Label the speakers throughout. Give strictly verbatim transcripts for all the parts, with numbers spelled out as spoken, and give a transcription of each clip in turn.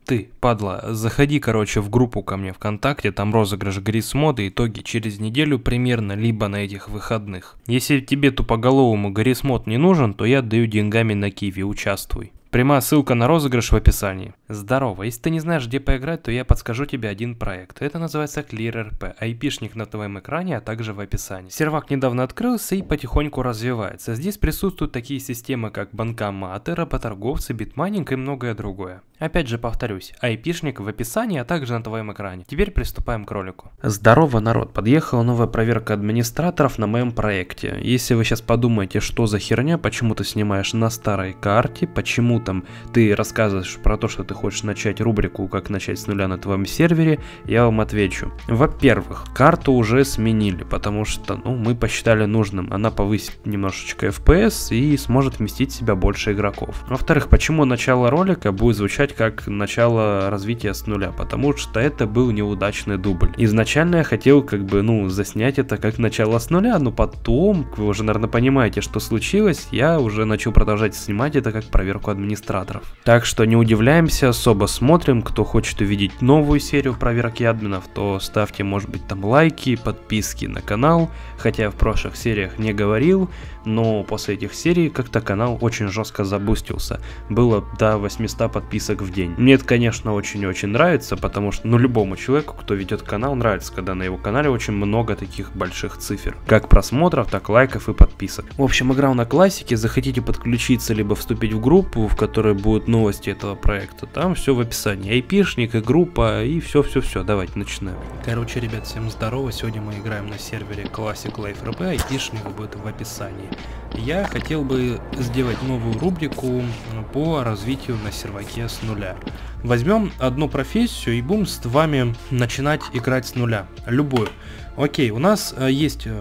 Speaker 1: Ты, падла, заходи, короче, в группу ко мне ВКонтакте, там розыгрыш Гаррисмода, итоги через неделю примерно, либо на этих выходных. Если тебе тупоголовому Гаррисмод не нужен, то я отдаю деньгами на Киви, участвуй. Прямая ссылка на розыгрыш в описании. Здорово, если ты не знаешь, где поиграть, то я подскажу тебе один проект. Это называется ClearRP, айпишник на твоем экране, а также в описании. Сервак недавно открылся и потихоньку развивается. Здесь присутствуют такие системы, как банкоматы, работорговцы, битмайнинг и многое другое. Опять же повторюсь, айпишник в описании, а также на твоем экране. Теперь приступаем к ролику. Здорово, народ, подъехала новая проверка администраторов на моем проекте. Если вы сейчас подумаете, что за херня, почему ты снимаешь на старой карте, почему там ты рассказываешь про то, что ты хочешь начать рубрику «Как начать с нуля на твоем сервере», я вам отвечу. Во-первых, карту уже сменили, потому что ну, мы посчитали нужным. Она повысит немножечко эф пи эс и сможет вместить в себя больше игроков. Во-вторых, почему начало ролика будет звучать как начало развития с нуля? Потому что это был неудачный дубль. Изначально я хотел как бы, ну, заснять это как начало с нуля, но потом, вы уже, наверное, понимаете, что случилось, я уже начал продолжать снимать это как проверку администраторов. администраторов. Так что не удивляемся, особо смотрим. Кто хочет увидеть новую серию проверки админов, то ставьте, может быть, там лайки, подписки на канал. Хотя я в прошлых сериях не говорил, но после этих серий как-то канал очень жестко забустился. Было до восьмисот подписок в день. Мне это, конечно, очень-очень нравится, потому что, ну, любому человеку, кто ведет канал, нравится, когда на его канале очень много таких больших цифр. Как просмотров, так лайков и подписок. В общем, играл на классике. Захотите подключиться, либо вступить в группу, в которой будут новости этого проекта, там все в описании. Айпишник и группа, и все-все-все. Давайте начинаем. Короче, ребят, всем здорово. Сегодня мы играем на сервере Classic Life эр пи, айпишник будет в описании. Я хотел бы сделать новую рубрику по развитию на серваке с нуля. Возьмем одну профессию и будем с вами начинать играть с нуля. Любую. Окей, у нас э, есть э,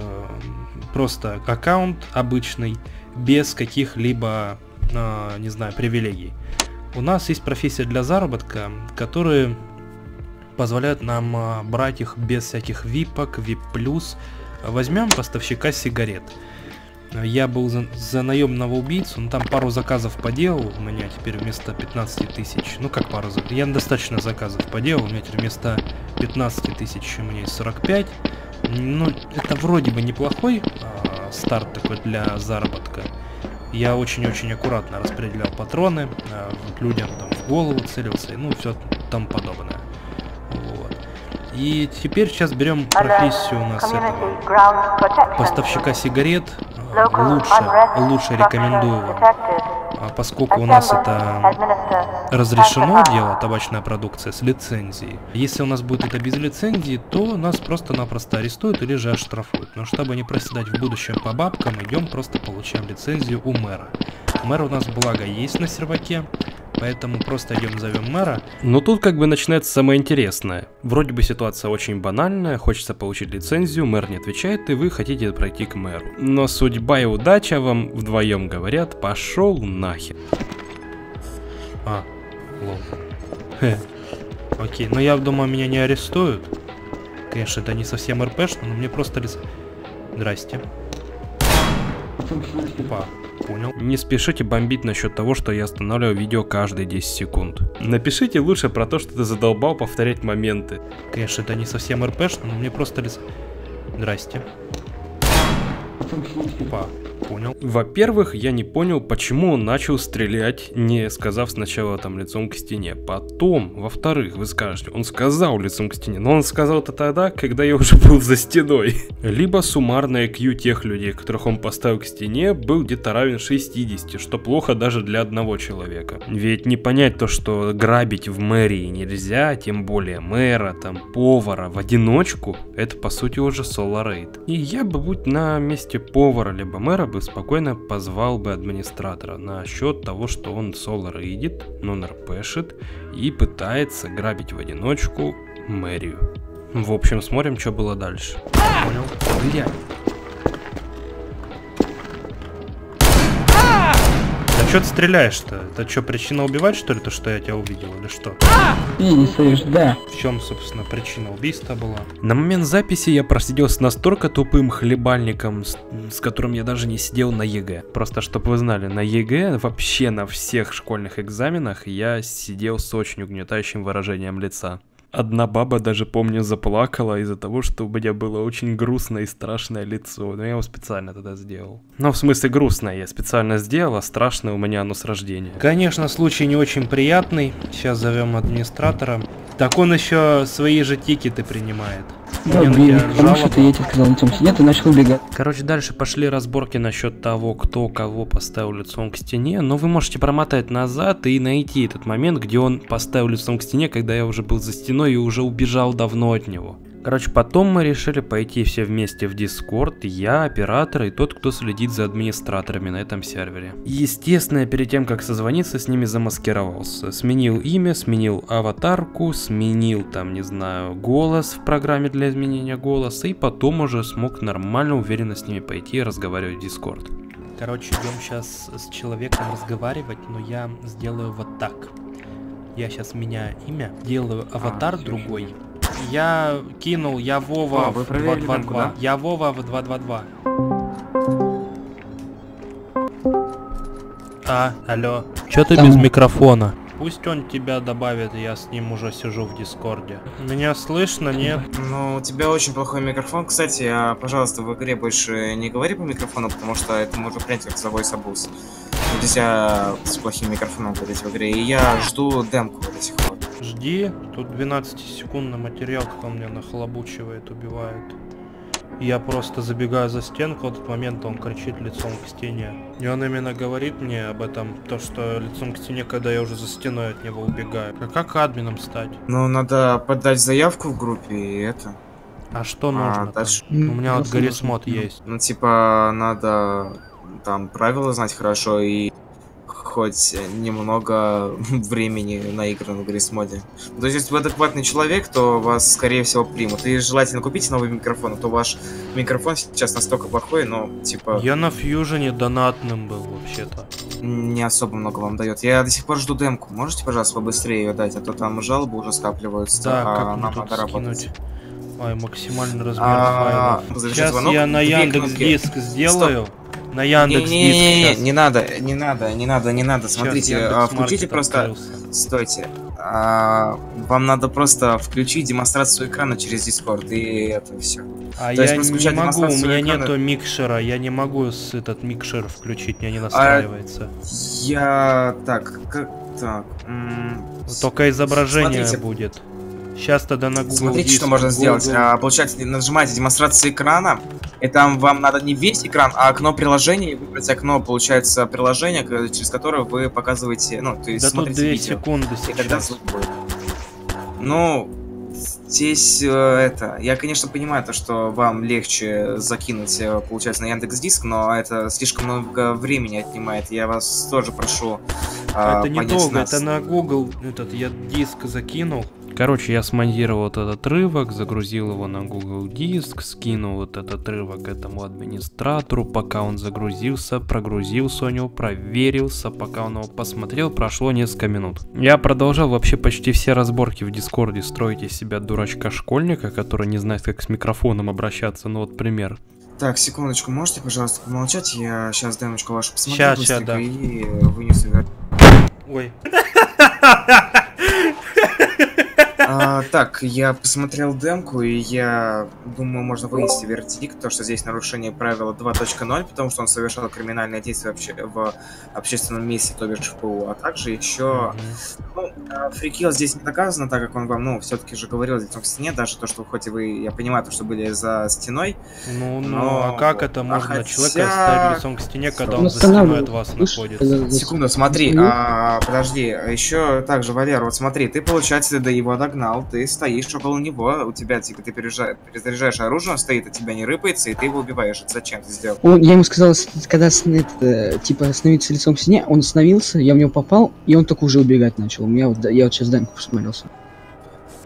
Speaker 1: просто аккаунт обычный, без каких-либо не знаю, привилегий. У нас есть профессия для заработка, которые позволяют нам брать их без всяких випок, вип плюс. Возьмем поставщика сигарет. Я был за, за наемного убийцу, но там пару заказов поделал, у меня теперь вместо пятнадцати тысяч, ну как пару заказов, я достаточно заказов поделал, у меня теперь вместо пятнадцати тысяч у меня есть сорок пять. Ну, это вроде бы неплохой а, старт такой для заработка. Я очень-очень аккуратно распределял патроны, э, людям там в голову целился, ну все там подобное. Вот. И теперь сейчас берем профессию у нас этого поставщика сигарет. Лучше, лучше рекомендую вам, поскольку у нас это разрешено дело, табачная продукция с лицензией. Если у нас будет это без лицензии, то нас просто-напросто арестуют или же оштрафуют. Но чтобы не проседать в будущем по бабкам, идем просто получаем лицензию у мэра. Мэр у нас, благо, есть на серваке, поэтому просто идем зовем мэра. Но тут как бы начинается самое интересное. Вроде бы ситуация очень банальная, хочется получить лицензию, мэр не отвечает, и вы хотите пройти к мэру. Но судьба и удача вам вдвоем говорят: пошел нахер. А, лол. Хе. Окей, но я думаю, меня не арестуют. Конечно, это не совсем РПшно, но мне просто лиц... Здрасте. Опа. Понял. Не спешите бомбить насчет того, что я останавливаю видео каждые десять секунд. Напишите лучше про то, что ты задолбал повторять моменты. Конечно, это не совсем РПшно, но мне просто лицо... Здрасте. Опа. Понял. Во-первых, я не понял, почему он начал стрелять, не сказав сначала там лицом к стене. Потом, во-вторых, вы скажете, он сказал лицом к стене, но он сказал это тогда, когда я уже был за стеной. Либо суммарный ай кью тех людей, которых он поставил к стене, был где-то равен шестидесяти, что плохо даже для одного человека. Ведь не понять то, что грабить в мэрии нельзя, тем более мэра, там, повара в одиночку, это по сути уже соло-рейд. И я бы, будь на месте повара либо мэра, бы спокойно позвал бы администратора на счет того, что он соло рейдит, но РПшит и пытается грабить в одиночку мэрию. В общем, смотрим, что было дальше. Понял? Блядь. Да Чё ты стреляешь-то? Это что, причина убивать, что ли, то, что я тебя увидел, или что?
Speaker 2: И не слышишь, да.
Speaker 1: В чем, собственно, причина убийства была? На момент записи я просидел с настолько тупым хлебальником, с, с которым я даже не сидел на ЕГЭ. Просто, чтобы вы знали, на ЕГЭ, вообще на всех школьных экзаменах, я сидел с очень угнетающим выражением лица. Одна баба, даже помню, заплакала из-за того, что у меня было очень грустное и страшное лицо. Но я его специально тогда сделал. Ну, в смысле, грустное я специально сделал, а страшное у меня оно с рождения. Конечно, случай не очень приятный. Сейчас зовем администратора. Так он еще свои же тикеты принимает.
Speaker 2: Да, блин, потому что ты, я тебе сказал, лицом сидеть и начал убегать.
Speaker 1: Короче, дальше пошли разборки насчет того, кто кого поставил лицом к стене. Но вы можете промотать назад и найти этот момент, где он поставил лицом к стене, когда я уже был за стеной и уже убежал давно от него. Короче, потом мы решили пойти все вместе в Discord, я, оператор и тот, кто следит за администраторами на этом сервере. Естественно, перед тем, как созвониться, с ними замаскировался. Сменил имя, сменил аватарку, сменил там, не знаю, голос в программе для изменения голоса, и потом уже смог нормально, уверенно с ними пойти и разговаривать в Discord. Короче, идем сейчас с человеком разговаривать, но я сделаю вот так. Я сейчас меняю имя, делаю аватар а, другой. Я кинул, я Вова. О, в два два два. Да? Я Вова в два два два. А, алло. Чё ты Там... без микрофона? Пусть он тебя добавит, я с ним уже сижу в Дискорде. Меня слышно, нет?
Speaker 3: Ну, у тебя очень плохой микрофон. Кстати, а, пожалуйста, в игре больше не говори по микрофону, потому что это можно принять как за voice abuse. Нельзя с плохим микрофоном говорить в игре. И я жду демку до сих пор.
Speaker 1: Жди, тут двенадцатисекундный материал, кто меня нахлобучивает, убивает. Я просто забегаю за стенку, в этот момент он кричит лицом к стене. И он именно говорит мне об этом, то что лицом к стене, когда я уже за стеной от него убегаю. А как админом стать?
Speaker 3: Ну, надо подать заявку в группе и это.
Speaker 1: А что нужно?
Speaker 3: А, дальше...
Speaker 1: У меня вот Гаррисмод есть.
Speaker 3: Ну, типа, надо там правила знать хорошо и хоть немного времени наиграно в Гаррисмоде. То есть, если вы адекватный человек, то вас, скорее всего, примут. И желательно купите новый микрофон, а то ваш микрофон сейчас настолько плохой, но, типа...
Speaker 1: Я на фьюжене донатным был, вообще-то.
Speaker 3: Не особо много вам дает. Я до сих пор жду демку. Можете, пожалуйста, побыстрее ее дать, а то там жалобы уже скапливаются,
Speaker 1: да,
Speaker 3: а
Speaker 1: как
Speaker 3: нам надо работать.
Speaker 1: Ой, максимальный размер
Speaker 3: а,
Speaker 1: файла. Сейчас я на Яндекс.Диск сделаю.
Speaker 3: Стоп.
Speaker 1: На Яндекс.Диск.
Speaker 3: Не, не, не, не надо, не надо, не надо, не надо. Смотрите, а, включите просто. Открылся. Стойте. А, вам надо просто включить демонстрацию экрана через Discord и это все.
Speaker 1: А То я не могу, у меня экрана... нету микшера, я не могу с этот микшер включить, мне не настраивается.
Speaker 3: А, я так, как так.
Speaker 1: Только изображение Смотрите. будет. Сейчас тогда на Google
Speaker 3: Смотрите,
Speaker 1: Диск,
Speaker 3: что можно
Speaker 1: Google.
Speaker 3: сделать. А, получается, нажимаете демонстрацию экрана, и там вам надо не весь экран, а окно приложения, и выбрать окно, получается, приложение, через которое вы показываете, ну, то есть
Speaker 1: да
Speaker 3: смотрите
Speaker 1: тут две
Speaker 3: видео.
Speaker 1: секунды
Speaker 3: и тогда звук будет. Ну, здесь э, это... Я, конечно, понимаю то, что вам легче закинуть, получается, на Яндекс.Диск, но это слишком много времени отнимает. Я вас тоже прошу э,
Speaker 1: Это недолго, это на Google этот я диск закинул. Короче, я смонтировал этот отрывок, загрузил его на Google Диск, скинул вот этот отрывок этому администратору, пока он загрузился, прогрузился у него, проверился, пока он его посмотрел, прошло несколько минут. Я продолжал вообще почти все разборки в Дискорде строить из себя дурачка-школьника, который не знает, как с микрофоном обращаться, ну вот пример.
Speaker 3: Так, секундочку, можете, пожалуйста, помолчать? Я сейчас демочку вашу посмотрю
Speaker 1: ща,
Speaker 3: быстренько
Speaker 1: ща, да.
Speaker 3: и вынесу.
Speaker 1: Ой.
Speaker 3: А, так, я посмотрел демку, и я думаю, можно вынести вердикт, то, что здесь нарушение правила два точка ноль, потому что он совершал криминальное действие обще в общественном месте, то бишь в ПУ, а также еще... Mm-hmm. Ну, фрикил здесь не доказано, так как он вам, ну, все-таки же говорил лицом к стене, даже то, что хоть и вы, я понимаю, то, что были за стеной.
Speaker 1: Ну, ну, но... а как это можно а хотя... человека ставить лицом к стене, когда он за стеной от вас находится?
Speaker 3: Секунду, смотри, а, подожди, еще также, Валер, вот смотри, ты, получается, ты до его догнал, ты стоишь около него, у тебя, типа, ты перезаряжаешь, перезаряжаешь оружие, он стоит, от тебя не рыпается, и ты его убиваешь. Это зачем ты сделал?
Speaker 2: Он, я ему сказал, когда это, типа, становиться лицом к стене, он остановился, я в него попал, и он только уже убегать начал. У меня вот, я вот сейчас демку посмотрелся.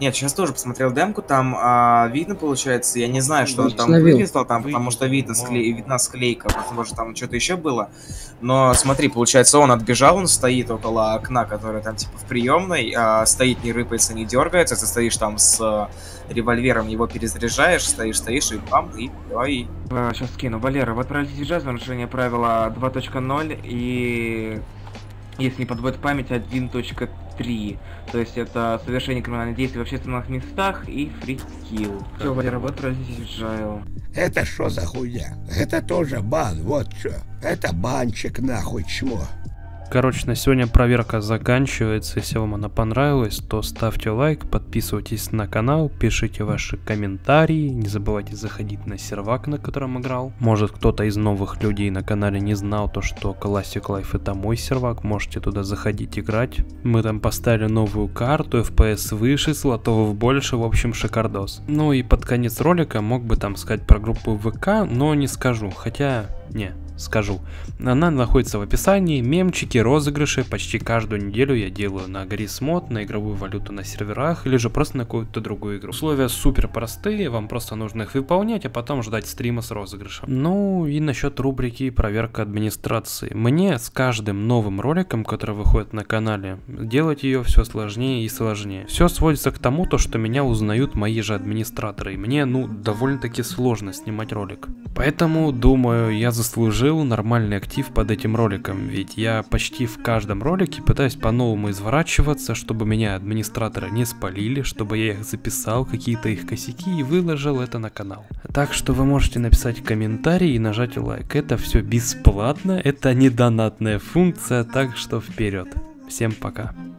Speaker 3: Нет, сейчас тоже посмотрел демку, там а, видно, получается, я не знаю, что он там
Speaker 2: Установил.
Speaker 3: вылезал там, потому что видно, скле... видна склейка, возможно, там что-то еще было. Но смотри, получается, он отбежал, он стоит около окна, которое там типа в приемной, а, стоит, не рыпается, не дергается, ты стоишь там с а, револьвером, его перезаряжаешь, стоишь, стоишь, и бам, и давай. А, сейчас скину. Валера, вы отправились сейчас в нарушение правила два точка ноль и... Если не подводит память, один точка три. То есть это совершение криминальных действий в общественных местах и фрикил. Все, Валера, вот разъезжаю.
Speaker 4: Это что за хуйня? Это тоже бан, вот что. Это банчик нахуй, чмо.
Speaker 1: Короче, на сегодня проверка заканчивается. Если вам она понравилась, то ставьте лайк, подписывайтесь на канал, пишите ваши комментарии. Не забывайте заходить на сервак, на котором играл. Может, кто-то из новых людей на канале не знал то, что Classic Life это мой сервак. Можете туда заходить играть. Мы там поставили новую карту, эф пи эс выше, слотов больше, в общем, шикардос. Ну и под конец ролика мог бы там сказать про группу вэ ка, но не скажу. Хотя, не. Скажу. Она находится в описании, мемчики, розыгрыши. Почти каждую неделю я делаю на Гаррисмод, на игровую валюту на серверах, или же просто на какую-то другую игру. Условия супер простые, вам просто нужно их выполнять, а потом ждать стрима с розыгрышем. Ну и насчет рубрики проверка администрации. Мне с каждым новым роликом, который выходит на канале, делать ее все сложнее и сложнее. Все сводится к тому, то, что меня узнают мои же администраторы. И мне, ну, довольно-таки сложно снимать ролик. Поэтому, думаю, я заслужил нормальный актив под этим роликом, ведь я почти в каждом ролике пытаюсь по-новому изворачиваться, чтобы меня администраторы не спалили, чтобы я их записал, какие-то их косяки и выложил это на канал. Так что вы можете написать комментарий и нажать лайк. Это все бесплатно, это не донатная функция, так что вперед. Всем пока.